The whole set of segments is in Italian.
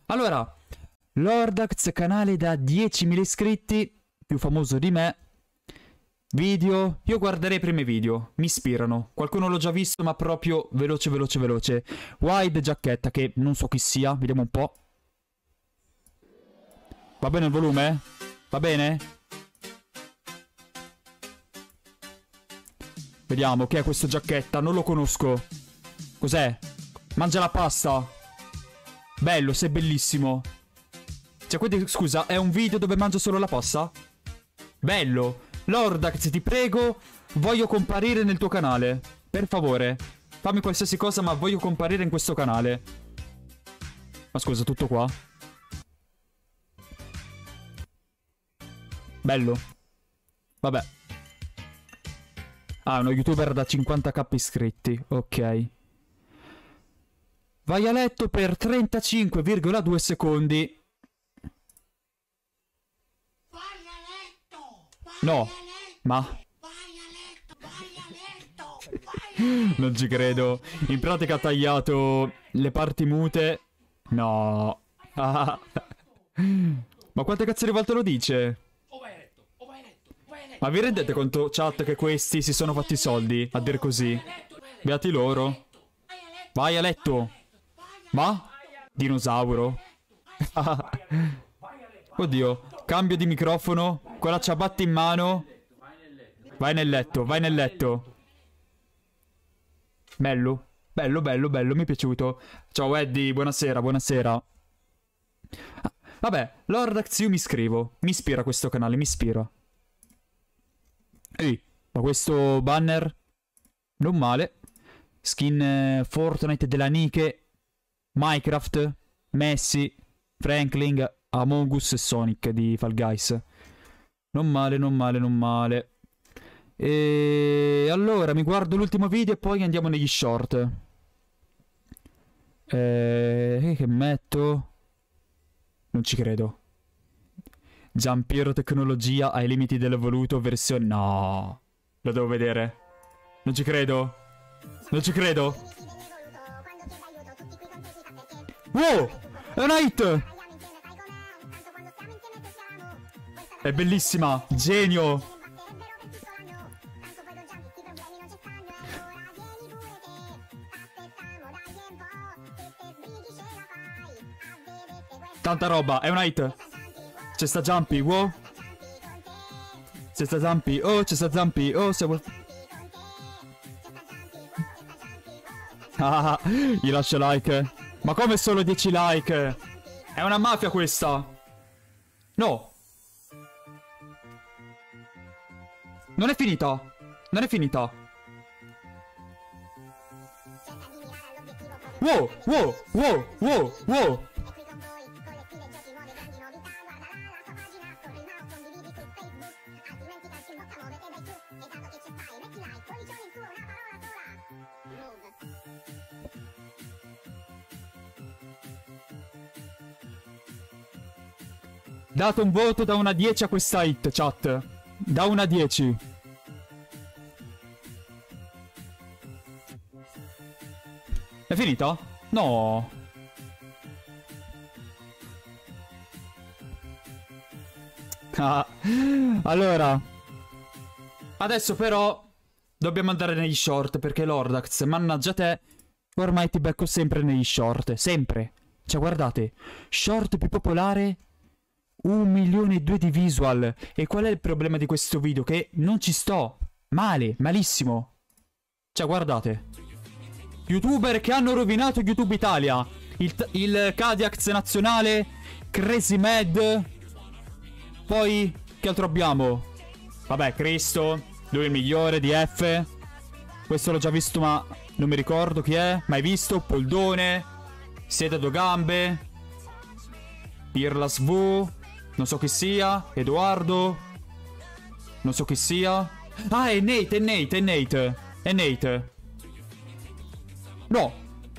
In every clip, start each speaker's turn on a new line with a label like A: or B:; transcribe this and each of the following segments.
A: Allora, Lordax, canale da 10.000 iscritti, più famoso di me. Video, io guarderei i primi video, mi ispirano. Qualcuno l'ho già visto, ma proprio veloce, veloce, veloce. Wide giacchetta, che non so chi sia, vediamo un po'. Va bene il volume? Va bene? Vediamo, che è questo giacchetta? Non lo conosco. Cos'è? Mangia la pasta. Bello, sei bellissimo. Cioè, quindi, scusa, è un video dove mangio solo la pasta? Bello. Lordax, ti prego, voglio comparire nel tuo canale. Per favore. Fammi qualsiasi cosa, ma voglio comparire in questo canale. Ma scusa, tutto qua? Bello. Vabbè. Ah, uno youtuber da 50k iscritti. Ok. Vai a letto per 35,2 secondi. No, ma... Non ci credo. In pratica ha tagliato le parti mute. No. Ah. Ma quante cazzo di volte lo dice? Ma vi rendete conto, chat, che questi si sono fatti i soldi a dire così? Beati loro. Vai a letto. Ma? Dinosauro. Oddio. Cambio di microfono. Con la ciabatta in mano. Vai nel letto, vai nel letto. Bello. Bello, bello, bello, mi è piaciuto. Ciao Eddie, buonasera, buonasera. Vabbè, Lordax, io mi iscrivo. Mi ispira questo canale, mi ispira. Ehi, ma questo banner non male. Skin Fortnite della Nike, Minecraft, Messi, Franklin, Among Us e Sonic di Fall Guys. Non male, non male, non male. E allora mi guardo l'ultimo video e poi andiamo negli short. Che metto? Non ci credo. Giampiero Tecnologia ai limiti dell'evoluto versione... No, lo devo vedere. Non ci credo. Non ci credo. Wow, è una hit. È bellissima, genio. Tanta roba, è una hit. C'è sta Jumpy, wow. C'è sta Jumpy, oh, c'è sta Jumpy, oh, se vuol... Ah, gli lascio like. Ma come solo 10 like? È una mafia questa. No. Non è finita. Non è finita. Wow, wow, wow, wow, wow. Date un voto da 1 a 10 a questa hit, chat. Da 1 a 10. È finita? No. Ah. Allora. Adesso però dobbiamo andare negli short, perché Lordax, mannaggia te, ormai ti becco sempre negli short. Sempre. Cioè, guardate. Short più popolare... 1,2 milioni di visual. E qual è il problema di questo video? Che non ci sto. Male, malissimo. Cioè, guardate. YouTuber che hanno rovinato YouTube Italia. Il Kadiax nazionale. Crazy Mad. Poi, che altro abbiamo? Vabbè, Cristo. Lui è il migliore di F. Questo l'ho già visto, ma non mi ricordo chi è. Mai visto? Poldone. Siete due gambe. Pirlas V. Non so chi sia. Edoardo. Non so chi sia. Ah, è Nate, è Nate, è Nate. È Nate. No.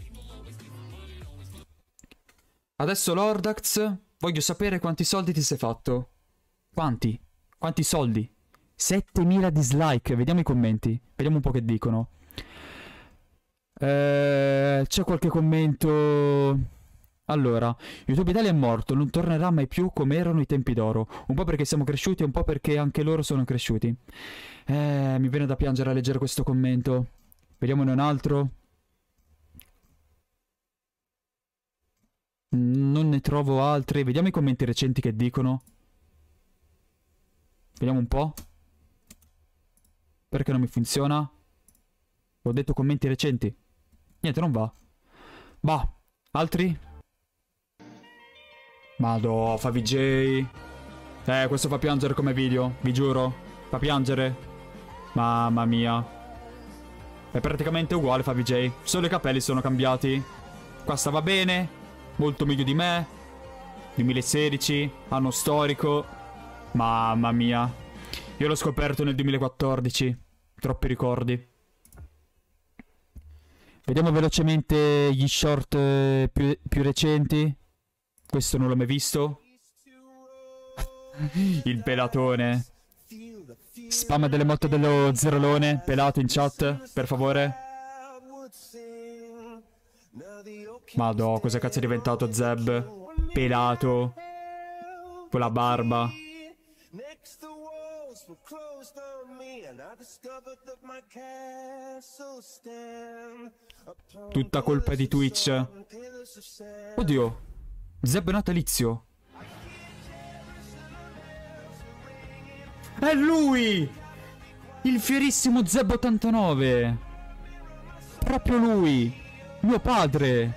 A: Adesso Lordax, voglio sapere quanti soldi ti sei fatto. Quanti? Quanti soldi? 7000 dislike. Vediamo i commenti. Vediamo un po' che dicono. C'è qualche commento... Allora, YouTube Italia è morto, non tornerà mai più come erano i tempi d'oro. Un po' perché siamo cresciuti e un po' perché anche loro sono cresciuti. Mi viene da piangere a leggere questo commento. Vediamone un altro. Non ne trovo altri. Vediamo i commenti recenti che dicono. Vediamo un po'. Perché non mi funziona? Ho detto commenti recenti. Niente, non va. Bah, altri? Madò, fa VJ. Questo fa piangere come video, vi giuro. Fa piangere. Mamma mia. È praticamente uguale fa VJ. Solo i capelli sono cambiati. Qua stava bene. Molto meglio di me. 2016. Anno storico. Mamma mia. Io l'ho scoperto nel 2014. Troppi ricordi. Vediamo velocemente gli short più recenti. Questo non l'ho mai visto. Il pelatone. Spam delle motte dello zerolone. Pelato in chat, per favore. Madò, cosa cazzo è diventato Zeb? Pelato. Con la barba. Tutta colpa di Twitch. Oddio. Zeb natalizio. È lui! Il fierissimo Zeb 89. Proprio lui. Mio padre.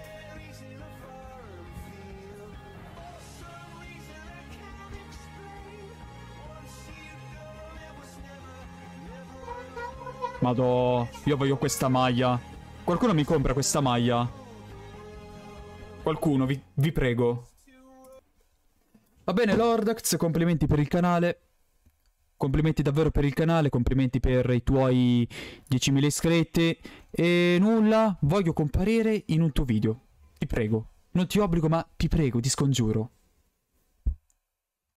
A: Madò, io voglio questa maglia. Qualcuno mi compra questa maglia? Qualcuno, vi prego. Va bene, Lordax, complimenti per il canale. Complimenti davvero per il canale, complimenti per i tuoi 10.000 iscritti. E nulla, voglio comparire in un tuo video. Ti prego. Non ti obbligo, ma ti prego, ti scongiuro.